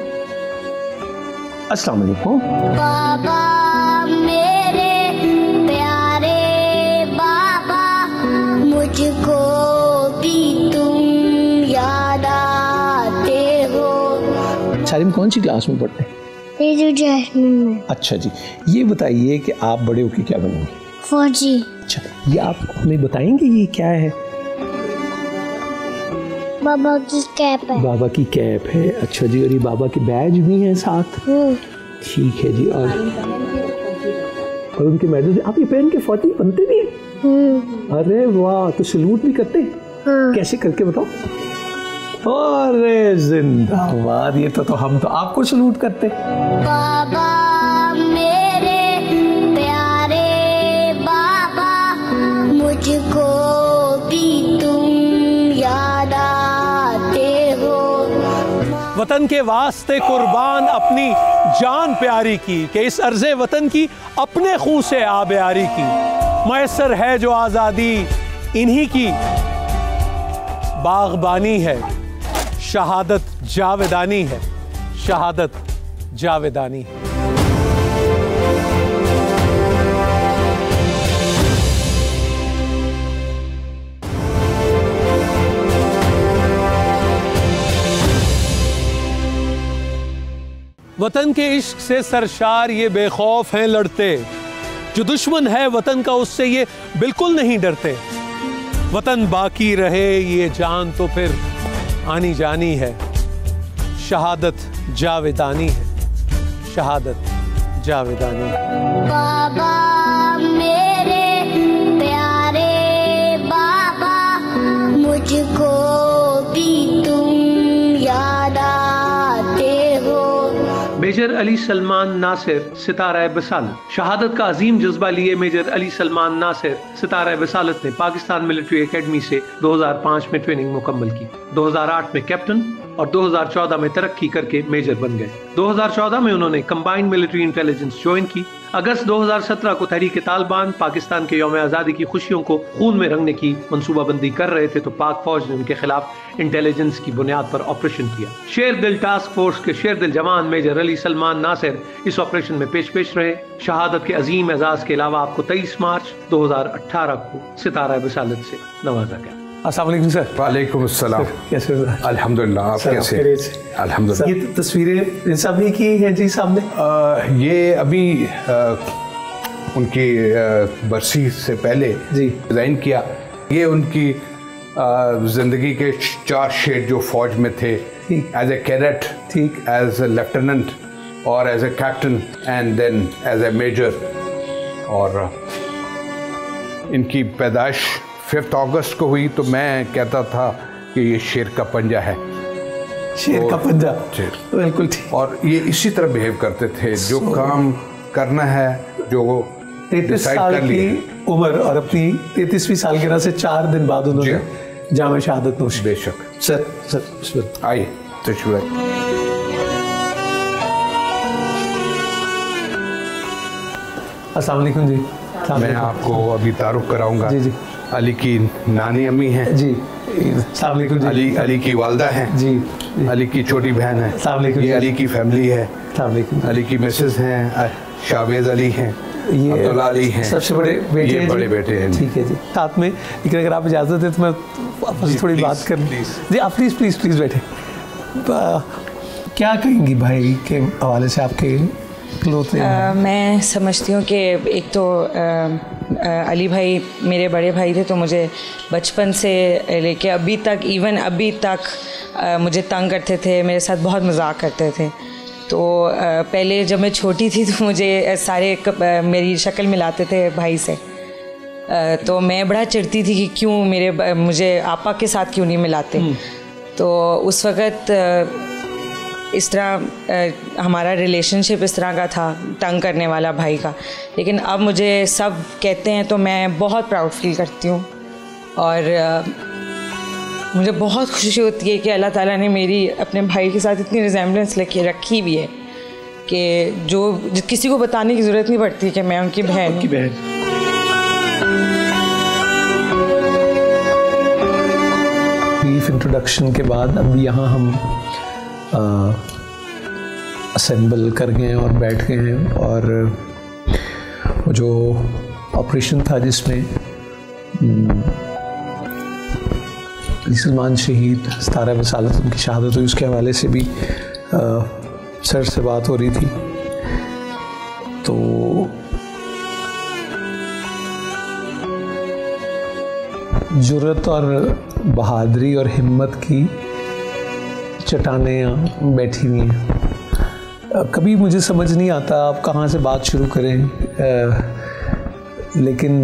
Speaker 6: अस्सलाम वालेकुम।
Speaker 11: बाबा मेरे प्यारे बाबा, मुझको भी तुम याद आते हो।
Speaker 6: सालिम कौन सी क्लास में पढ़ते हैं?
Speaker 11: जैस्मिन में।
Speaker 6: अच्छा जी, ये बताइए कि आप बड़े होके क्या बनेंगे?
Speaker 11: फौजी।
Speaker 6: अच्छा, ये आप हमें बताएंगे ये क्या है?
Speaker 11: बाबा की कैप है।
Speaker 6: बाबा की कैप है। अच्छा जी, और ये बाबा के बैज भी हैं साथ? ठीक है जी। और उनके मेडल आप ये पहन के फौजी बनते भी हैं? अरे वाह, तो सलूट भी करते हैं? कैसे करके बताओ? अरे जिंदाबाद, ये तो हम तो आपको सलूट करते।
Speaker 11: बाबा मेरे प्यारे बाबा, मुझको भी तुम याद आते हो।
Speaker 2: वतन के वास्ते कुर्बान अपनी जान प्यारी की, कि इस अर्ज़े वतन की अपने खून से आबयारी की, मैसर है जो आज़ादी इन्हीं की बागबानी है, शहादत जावेदानी है, शहादत जावेदानी है। वतन के इश्क से सरशार ये बेखौफ हैं लड़ते, जो दुश्मन है वतन का उससे ये बिल्कुल नहीं डरते। वतन बाकी रहे ये जान तो फिर आनी जानी है, शहादत जावेदानी है, शहादत जावेदानी है।
Speaker 11: बाबा मेरे प्यारे बाबा, मुझको भी तुम याद आते हो।
Speaker 2: मेजर अली सलमान नासिर, सितारा बसालत। शहादत का अजीम जज्बा लिए मेजर अली सलमान नासिर, सितारा बसालत ने पाकिस्तान मिलिट्री एकेडमी से 2005 में ट्रेनिंग मुकम्मल की। 2008 में कैप्टन और 2014 में तरक्की करके मेजर बन गए। 2014 में उन्होंने कंबाइंड मिलिट्री इंटेलिजेंस ज्वाइन की। अगस्त 2017 को तहरीक तालिबान पाकिस्तान के यौम आज़ादी की खुशियों को खून में रंगने की मंसूबाबंदी कर रहे थे, तो पाक फौज ने उनके खिलाफ इंटेलिजेंस की बुनियाद पर ऑपरेशन किया। शेर दिल टास्क फोर्स के शेर दिल जवान मेजर अली सलमान नासिर इस ऑपरेशन में पेश रहे। शहादत के अजीम एजाज के अलावा आपको 23 मार्च 2018 को सितारा बसालत से नवाजा गया।
Speaker 6: अस्सलाम वालेकुम सर।
Speaker 12: वालेकुम अस्सलाम।
Speaker 6: कैसे हो?
Speaker 12: अल्हम्दुलिल्लाह, आप कैसे? अल्हम्दुलिल्लाह।
Speaker 6: ये तस्वीरें सभी की हैं जी सामने?
Speaker 12: ये अभी उनकी बरसी से पहले डिज़ाइन किया। ये उनकी ज़िंदगी के 4 शेड जो फौज में थे, एज ए कैडेट, ठीक, एज ए लेफ्टिनेंट और as a captain and then as a major. और इनकी पैदाइश 5 अगस्त को हुई, तो मैं कहता था कि ये शेर का पंजा है।
Speaker 6: शेर का पंजा, बिल्कुल ठीक।
Speaker 12: और ये इसी तरह बिहेव करते थे, जो काम करना है, जो
Speaker 6: 33 साल की उम्र और अपनी 33वीं सालगिरह से 4 दिन बाद उन्होंने जामे शहादत नोश।
Speaker 12: बेशक
Speaker 6: सर
Speaker 12: आइए तशरीफ।
Speaker 6: अस्सलाम वालेकुम जी।
Speaker 12: मैं आपको अभी तारुफ कराऊंगा।
Speaker 6: जी।
Speaker 12: अली की नानी अम्मी हैं
Speaker 6: जी। अस्सलाम वालेकुम जी।
Speaker 12: अली की वालदा हैं
Speaker 6: जी।
Speaker 12: अली की छोटी बहन है।
Speaker 6: अस्सलाम वालेकुम।
Speaker 12: ये अली की फैमिली है।
Speaker 6: अस्सलाम वालेकुम।
Speaker 12: अली की मिसेस हैं, शाहवेज अली हैं, अब्दुल्ला अली हैं,
Speaker 6: सबसे बड़े बेटे
Speaker 12: ये
Speaker 6: हैं।
Speaker 12: बड़े बेटे हैं।
Speaker 6: ठीक है जी। साथ में लेकिन अगर आप इजाज़त दें तो मैं आपसे थोड़ी बात कर लूँ जी। आप प्लीज़ बैठे। क्या कहेंगी भाई के हवाले से आपके क्लोथ?
Speaker 13: मैं समझती हूँ कि एक तो अली भाई मेरे बड़े भाई थे, तो मुझे बचपन से लेके अभी तक मुझे तंग करते थे, मेरे साथ बहुत मजाक करते थे। तो पहले जब मैं छोटी थी तो मुझे सारे मेरी शक्ल मिलाते थे भाई से, तो मैं बड़ा चिढ़ती थी कि क्यों मुझे आपा के साथ क्यों नहीं मिलाते। तो उस वक़्त इस तरह हमारा रिलेशनशिप इस तरह का था, तंग करने वाला भाई का। लेकिन अब मुझे सब कहते हैं तो मैं बहुत प्राउड फील करती हूँ, और मुझे बहुत खुशी होती है कि अल्लाह ताला ने मेरी अपने भाई के साथ इतनी रिजेम्बलेंस लेके रखी हुई है कि जो किसी को बताने की ज़रूरत नहीं पड़ती कि मैं उनकी बहन हूँ।
Speaker 6: ब्रीफ इंट्रोडक्शन के बाद अब यहाँ हम असेंबल कर गए हैं और बैठ गए हैं, और वो जो ऑपरेशन था जिसमें सलमान शहीद 17 वसालत उनकी शहादत हुई, उसके हवाले से भी सर से बात हो रही थी। तो जुर्रत और बहादुरी और हिम्मत की चट्टानें बैठी हुई हैं। कभी मुझे समझ नहीं आता आप कहाँ से बात शुरू करें, लेकिन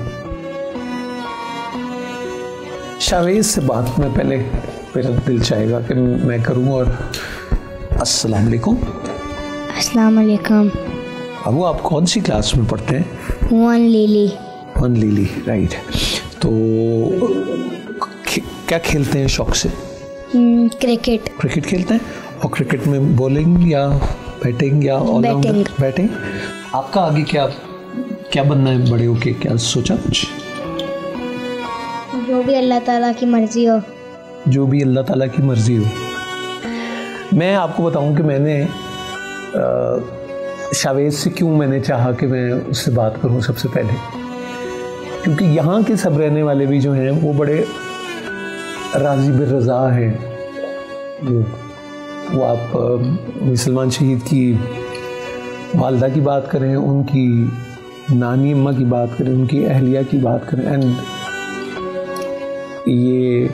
Speaker 6: शाहवेज से बात में पहले मेरा दिल चाहेगा कि मैं करूं। और अस्सलाम वालेकुम।
Speaker 11: अस्सलाम वालेकुम।
Speaker 6: अबू आप कौन सी क्लास में पढ़ते हैं?
Speaker 11: 1
Speaker 6: लीली राइट। तो क्या खेलते हैं शौक से? क्रिकेट खेलते हैं। और क्रिकेट में बॉलिंग या बैटिंग या ऑलराउंडर? बैटिंग। आपका आगे क्या बनना है बड़े होके, क्या सोचा कुछ?
Speaker 11: जो भी अल्लाह ताला की मर्जी हो।
Speaker 6: जो भी अल्लाह ताला की मर्जी हो। मैं आपको बताऊं कि मैंने शाहवेज से क्यों मैंने चाहा कि मैं उससे बात करूं सबसे पहले, क्योंकि यहाँ के सब रहने वाले भी जो हैं वो बड़े राजी बिर रज़ा हैं। वो आप सलमान शहीद की वालदा की बात करें, उनकी नानी अम्मा की बात करें, उनकी अहलिया की बात करें, एंड ये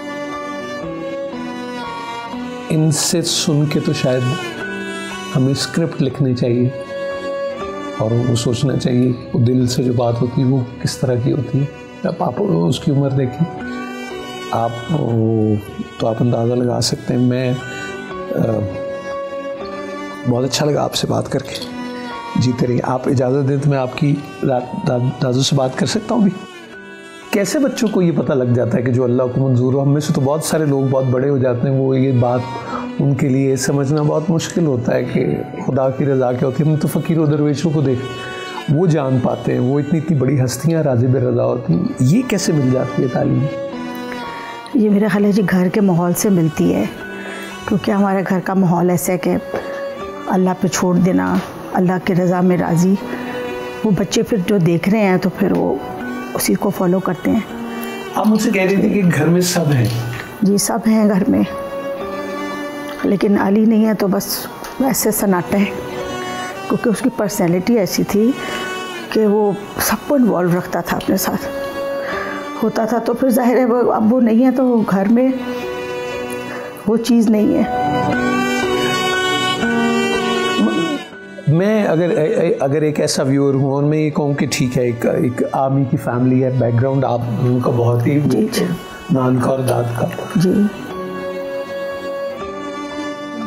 Speaker 6: इनसे सुन के तो शायद हमें स्क्रिप्ट लिखनी चाहिए और वो सोचना चाहिए वो दिल से जो बात होती है वो किस तरह की होती है। अब आप उसकी उम्र देखें, आप तो आप अंदाज़ा लगा सकते हैं। मैं बहुत अच्छा लगा आपसे बात करके। जीते रहिए। आप इजाज़त दें तो मैं आपकी दादू से बात कर सकता हूँ भी? कैसे बच्चों को ये पता लग जाता है कि जो अल्लाह को मंजूर हो? हम में से तो बहुत सारे लोग बहुत बड़े हो जाते हैं, वो ये बात उनके लिए समझना बहुत मुश्किल होता है कि खुदा की रज़ा क्या होती है। हम तो फ़कीरों दरवेशों को देख, वो जान पाते हैं, वो इतनी बड़ी हस्तियाँ राज़ी बिर रज़ा होती हैं। ये कैसे मिल जाती है तालीम?
Speaker 14: ये मेरा ख्याल है जी घर के माहौल से मिलती है, क्योंकि हमारे घर का माहौल ऐसा है कि अल्लाह पे छोड़ देना, अल्लाह की रज़ा में राज़ी। वो बच्चे फिर जो देख रहे हैं तो फिर वो उसी को फॉलो करते हैं।
Speaker 6: आप मुझसे कह रही थी कि घर में सब हैं?
Speaker 14: जी सब हैं घर में, लेकिन अली नहीं है तो बस वैसे सन्नाटा है, क्योंकि उसकी पर्सनैलिटी ऐसी थी कि वो सबको इन्वॉल्व रखता था अपने साथ, होता था। तो फिर जाहिर है वो अब वो नहीं है तो घर में वो चीज़ नहीं है।
Speaker 6: मैं अगर एक ऐसा व्यूअर हूँ और मैं ये कहूँ कि ठीक है एक आर्मी की फैमिली है, बैकग्राउंड आप उनका बहुत ही नान का और दाद का,
Speaker 14: जी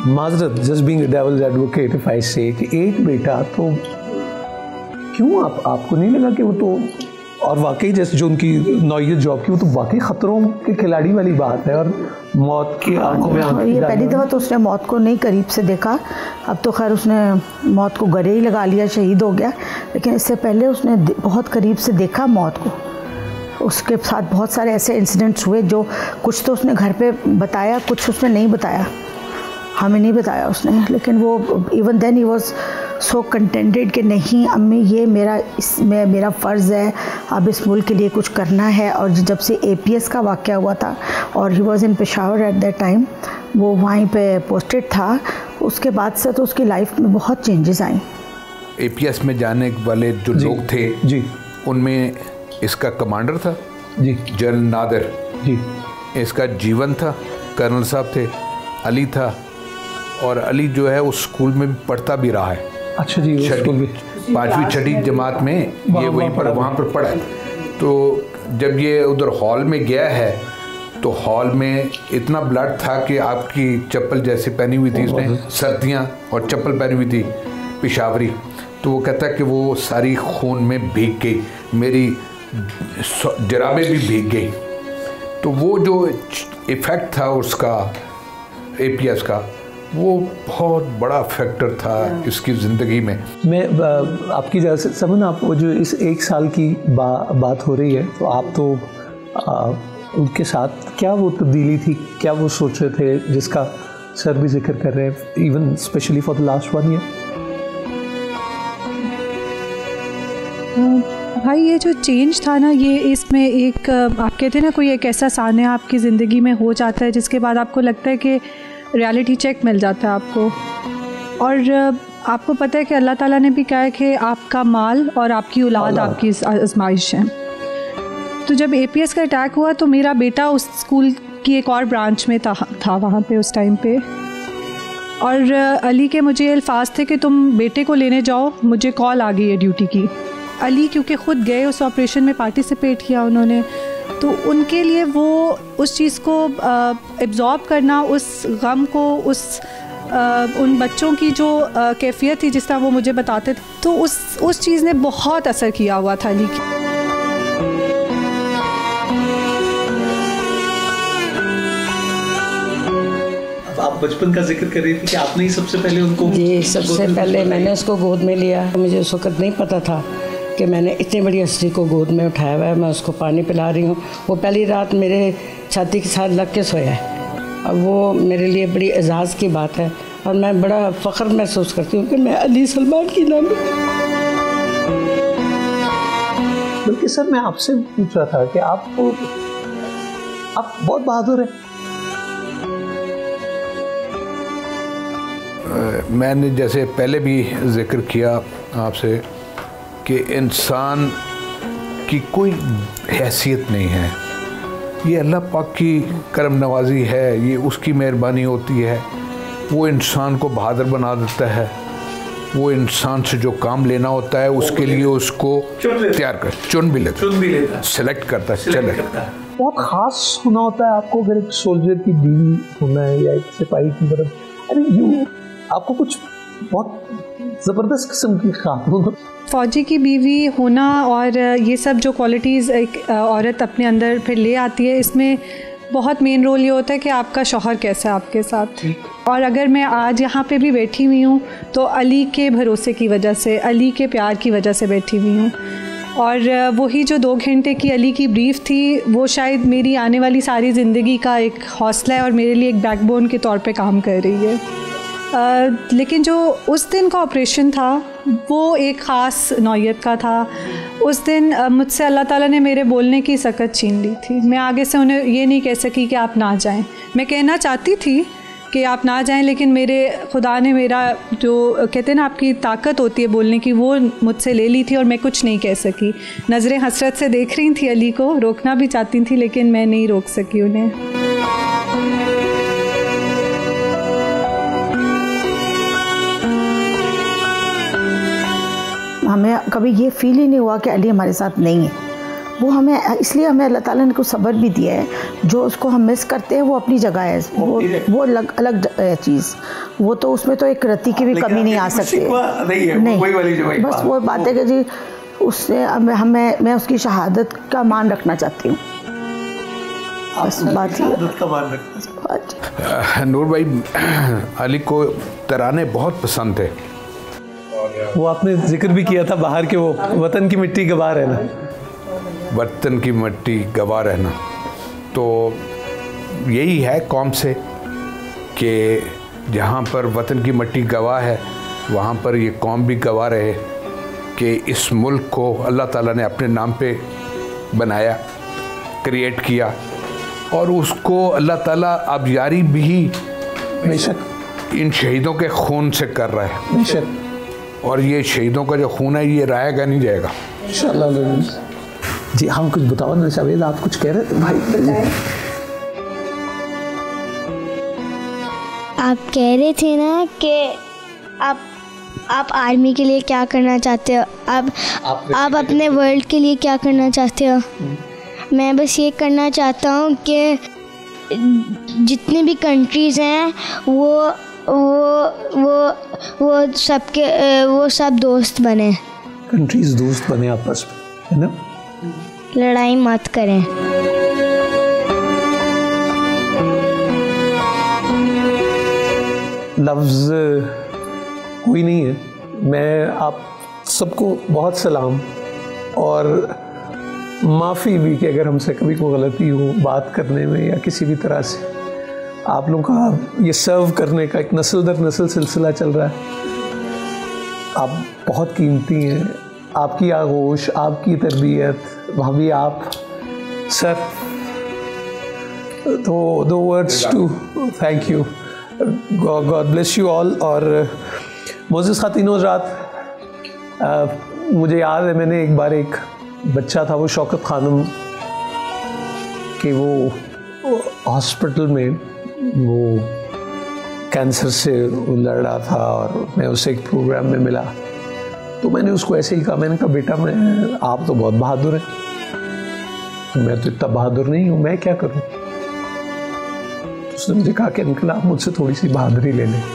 Speaker 6: माजरत, just being a devil's advocate if I say कि एक बेटा, तो क्यों आपको नहीं लगा कि वो तो, और वाकई जैसे जो उनकी नौयत जॉब की, वो तो वाकई खतरों के खिलाड़ी वाली बात है, और मौत की आंखों में आंखें,
Speaker 14: ये पहली दफ़ा तो उसने मौत को नहीं करीब से देखा, अब तो खैर उसने मौत को गले ही लगा लिया, शहीद हो गया, लेकिन इससे पहले उसने बहुत करीब से देखा मौत को। उसके साथ बहुत सारे ऐसे इंसिडेंट्स हुए जो कुछ तो उसने घर पे बताया, कुछ उसने नहीं बताया, हमें नहीं बताया उसने, लेकिन वो even then he was so contented कि नहीं अम्मी ये मेरा फ़र्ज़ है, अब इस मुल्क के लिए कुछ करना है। और जब से APS का वाक़या हुआ था और he was in Peshawar at that time, वो वहीं पे पोस्टेड था, उसके बाद से तो उसकी लाइफ में बहुत चेंजेस आई।
Speaker 12: APS में जाने वाले जो लोग थे जी, उनमें इसका कमांडर था जी, जनरल नादिर जी, इसका जीवन था, कर्नल साहब थे, अली था, और अली जो है उस स्कूल में भी पढ़ता भी रहा है।
Speaker 6: अच्छा जी, स्कूल भी
Speaker 12: 5वीं 6वीं जमात में ये वहीं पर वहाँ पर पढ़ा। तो जब ये उधर हॉल में गया है तो हॉल में इतना ब्लड था कि आपकी चप्पल जैसे पहनी हुई थी इसने, सर्दियाँ, और चप्पल पहनी हुई थी पेशावरी, तो वो कहता है कि वो सारी खून में भीग गई, मेरी जराबें भी भीग गई। तो वो जो इफ़ेक्ट था उसका APS का, वो बहुत बड़ा फैक्टर था इसकी ज़िंदगी में।
Speaker 6: मैं आपकी जगह से समझ, आप वो जो इस 1 साल की बात हो रही है, तो आप तो उनके साथ क्या वो तब्दीली थी, क्या वो सोच रहे थे जिसका सर भी जिक्र कर रहे हैं, even specially for the last 1 year?
Speaker 15: भाई ये जो चेंज था ना, ये इसमें एक आप कहते हैं ना, कोई एक ऐसा सान्या आपकी ज़िंदगी में हो जाता है जिसके बाद आपको लगता है कि रियलिटी चेक मिल जाता है आपको, और आपको पता है कि अल्लाह ताला ने भी कहा है कि आपका माल और आपकी औलाद आपकी आजमाइश है। तो जब APS का अटैक हुआ तो मेरा बेटा उस स्कूल की एक और ब्रांच में था वहाँ पे उस टाइम पे, और अली के मुझे अल्फाज थे कि तुम बेटे को लेने जाओ, मुझे कॉल आ गई है ड्यूटी की। अली क्योंकि ख़ुद गए उस ऑपरेशन में, पार्टिसिपेट किया उन्होंने, तो उनके लिए वो उस चीज़ को एब्जॉर्ब करना, उस गम को, उन बच्चों की जो कैफियत थी जिस तरह वो मुझे बताते थे, तो उस चीज़ ने बहुत असर किया हुआ था अली की।
Speaker 2: आप बचपन का जिक्र कर रही थी कि आपने ही सबसे पहले उनको?
Speaker 16: जी, सबसे पहले मैंने उसको गोद में लिया। मुझे उस वक्त नहीं पता था कि मैंने इतनी बड़ी हस्ती को गोद में उठाया हुआ है, मैं उसको पानी पिला रही हूँ। वो पहली रात मेरे छाती के साथ लग के सोया है। अब वो मेरे लिए बड़ी एजाज़ की बात है, और मैं बड़ा फ़ख्र महसूस करती हूँ कि मैं अली सलमान की नाम।
Speaker 6: बल्कि सर मैं आपसे पूछ रहा था कि आप बहुत बहादुर हैं।
Speaker 12: मैंने जैसे पहले भी जिक्र किया आपसे कि इंसान की कोई हैसियत नहीं है, ये अल्लाह पाक की करम नवाजी है, ये उसकी मेहरबानी होती है। वो इंसान को बहादुर बना देता है, वो इंसान से जो काम लेना होता है उसके लिए उसको तैयार कर चुन भी लेता है, सेलेक्ट करता है, चले।
Speaker 6: बहुत ख़ास होना होता है आपको अगर एक सोल्जर की बीवी होना है या एक सिपाही की मदद, अरे आपको कुछ बहुत ज़बरदस्त किस्म की खातून,
Speaker 15: फ़ौजी की बीवी होना और ये सब जो क्वालिटीज़ एक औरत अपने अंदर फिर ले आती है, इसमें बहुत मेन रोल ये होता है कि आपका शौहर कैसा है आपके साथ। और अगर मैं आज यहाँ पे भी बैठी हुई हूँ तो अली के भरोसे की वजह से, अली के प्यार की वजह से बैठी हुई हूँ। और वही जो 2 घंटे की अली की ब्रीफ थी, वो शायद मेरी आने वाली सारी ज़िंदगी का एक हौसला है और मेरे लिए एक बैकबोन के तौर पे काम कर रही है। लेकिन जो उस दिन का ऑपरेशन था वो एक ख़ास नौयत का था। उस दिन मुझसे अल्लाह ताला ने मेरे बोलने की सकत छीन ली थी। मैं आगे से उन्हें ये नहीं कह सकी कि आप ना जाएं। मैं कहना चाहती थी कि आप ना जाएं, लेकिन मेरे खुदा ने मेरा जो कहते हैं ना आपकी ताकत होती है बोलने की, वो मुझसे ले ली थी और मैं कुछ नहीं कह सकी। नज़रें हसरत से देख रही थी अली को, रोकना भी चाहती थी लेकिन मैं नहीं रोक सकी उन्हें।
Speaker 14: हमें कभी ये फील ही नहीं हुआ कि अली हमारे साथ नहीं है। वो हमें इसलिए हमें अल्लाह ताला ने कुछ सब्र भी दिया है। जो उसको हम मिस करते हैं वो अपनी जगह है, वो अलग चीज़, वो तो उसमें तो एक रत्ती की भी कमी नहीं आ सकती नहीं। बस वो बात है कि जी उससे मैं उसकी शहादत का मान रखना चाहती हूँ।
Speaker 12: नूर भाई, अली को तराने बहुत पसंद थे।
Speaker 6: वो आपने जिक्र भी किया था बाहर के, वो वतन की मिट्टी गवाह रहना,
Speaker 12: वतन की मिट्टी गवाह रहना, तो यही है कौम से कि जहाँ पर वतन की मिट्टी गवाह है वहाँ पर ये कौम भी गवाह रहे कि इस मुल्क को अल्लाह ताला ने अपने नाम पे बनाया, क्रिएट किया, और उसको अल्लाह ताला अब यारी भी
Speaker 6: बेशक
Speaker 12: इन शहीदों के खून से कर रहा है
Speaker 6: बेशक,
Speaker 12: और ये शहीदों का जो खून है ये रहेगा नहीं जाएगा
Speaker 6: इंशाअल्लाह। जी हम कुछ बताओ ना शावेद, आप कुछ कह रहे थे भाई?
Speaker 11: आप कह रहे थे ना कि आप आर्मी के लिए क्या करना चाहते हो, आप अपने वर्ल्ड के लिए क्या करना चाहते हो? मैं बस ये करना चाहता हूँ कि जितनी भी कंट्रीज़ हैं वो सब दोस्त बने,
Speaker 6: कंट्रीज दोस्त बने आपस में, है ना?
Speaker 11: लड़ाई मत करें।
Speaker 6: लफ्ज़ कोई नहीं है। मैं आप सबको बहुत सलाम और माफ़ी भी कि अगर हमसे कभी कोई गलती हो बात करने में या किसी भी तरह से। आप लोगों का ये सर्व करने का एक नस्ल दर नस्ल सिलसिला चल रहा है। आप बहुत कीमती हैं, आपकी आगोश, आपकी तरबियत, भाभी आप सर, तो दो words to thank you, God bless you all. और मोअज़्ज़िज़ ख़ातीनो हज़रात, मुझे याद है मैंने एक बार एक बच्चा था, वो शौकत खानम कि वो हॉस्पिटल में वो कैंसर से लड़ रहा था और मैं उसे एक प्रोग्राम में मिला, तो मैंने उसको ऐसे ही कहा, मैंने कहा बेटा आप तो बहुत बहादुर हैं, मैं तो इतना बहादुर नहीं हूँ, मैं क्या करूँ? उसने मुझे कहा कि अंकल आप मुझसे थोड़ी सी बहादुरी ले लें।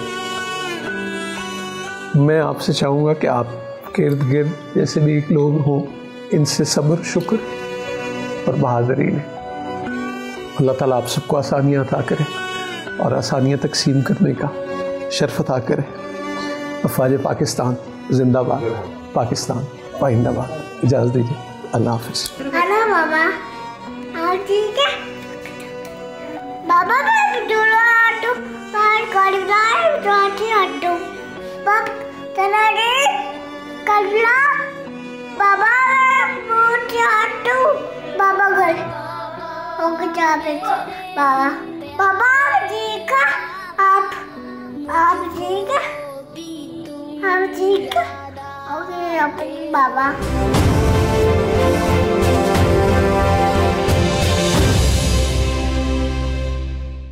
Speaker 6: मैं आपसे चाहूँगा कि आपके इर्द गिर्द जैसे भी एक लोग हों, इनसे सब्र, शुक्र और बहादुरी लें। अल्लाह ताला आप सबको आसानियाँ अता करे और आसानियाँ तकसीम करने का शर्फ अता करे। अफ़वाज पाकिस्तान जिंदाबाद, पाकिस्तान पाइंदाबाद। इजाज़त दीजिए, अल्लाह हाफ़िज़।
Speaker 11: हेलो बाबा, आप ठीक है? बाबा मैं दूर आटो बाहर कॉरिडोर जाती आटो पक चला रे कल्ला बाबा मैं बहुत आटो बाबा घर ओके जाते बाबा बाबा ठीक है? आप ठीक है? आप ठीक है? ओके बाबा।